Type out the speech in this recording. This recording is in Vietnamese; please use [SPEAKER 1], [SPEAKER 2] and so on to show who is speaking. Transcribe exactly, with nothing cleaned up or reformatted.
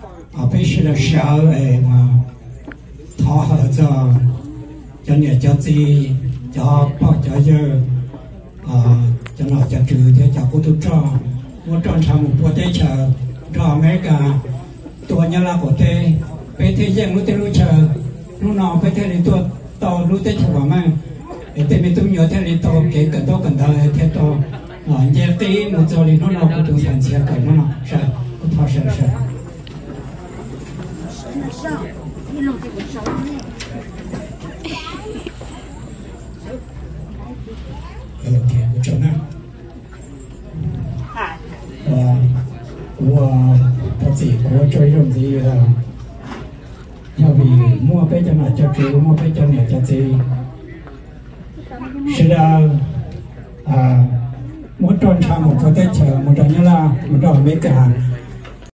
[SPEAKER 1] ở bên sự là sợ mà thọ hợp cho cho nhà cho gì cho bao cho giờ cho nó cho trừ cho cho cô tôi cho mua tròn thằng một bộ tế chờ cho mấy cảตัวnhà là của thế bây thế giờ lúc thế lúc chờ lúc nào bây thế thì tôi tàu lúc thế chờ mà thế mình tôi nhớ thế thì tàu cái cần tàu cần tàu thế tàu ở nhà tí một giờ thì nó nào cũng tôi sản xuất cái nó nào sợ cũng thao sợ sợ ok chỗ nào và và thật sự có chơi trong gì là nhà vì mua cái cho nó cho chú mua cái cho nhà cho gì sẽ là à một tròn trà một cái chờ một tròn như là một tròn mấy cả